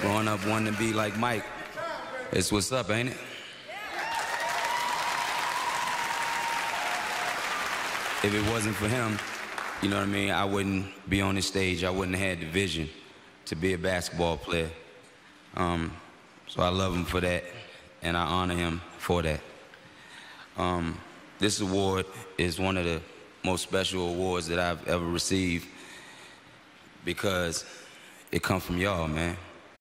Growing up wanting to be like Mike. It's what's up, ain't it? If it wasn't for him, you know what I mean, I wouldn't be on this stage. I wouldn't have had the vision to be a basketball player. So I love him for that, and I honor him for that. This award is one of the most special awards that I've ever received because it comes from y'all, man.